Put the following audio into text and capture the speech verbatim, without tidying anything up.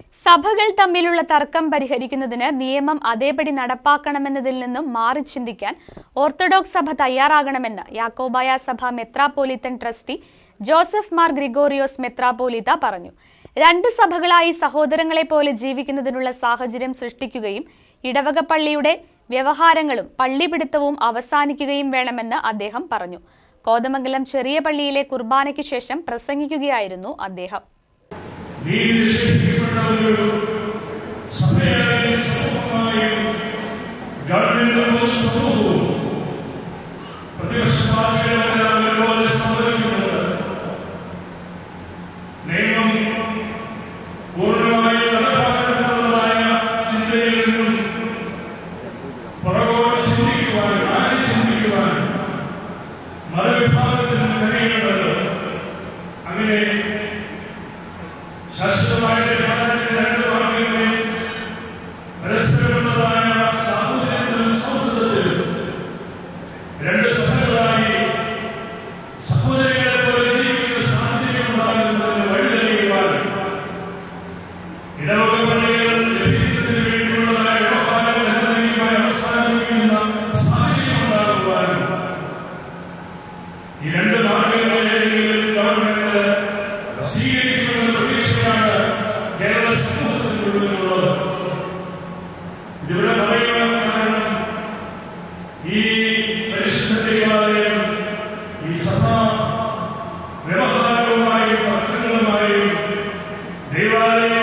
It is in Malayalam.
സഭകൾ തമ്മിലുള്ള തർക്കം പരിഹരിക്കുന്നതിന് നിയമം അതേപടി നടപ്പാക്കണമെന്നതിൽ നിന്നും മാറി ചിന്തിക്കാൻ ഓർത്തഡോക്സ് സഭ തയ്യാറാകണമെന്ന് യാക്കോബായ സഭ metropolitan trustee Joseph Mar Gregorios മെത്രാപ്പോലിത്ത പറഞ്ഞു. രണ്ടു സഭകളായി സഹോദരങ്ങളെ പോലെ ജീവിക്കുന്നതിനുള്ള സാഹചര്യം സൃഷ്ടിക്കുകയും ഇടവക പള്ളിയുടെ വ്യവഹാരങ്ങളും പള്ളിപിടുത്തവും അവസാനിക്കുകയും വേണമെന്ന് അദ്ദേഹം പറഞ്ഞു. കോതമംഗലം ചെറിയ പള്ളിയിലെ കുർബാനയ്ക്ക് ശേഷം പ്രസംഗിക്കുകയായിരുന്നു അദ്ദേഹം. Devale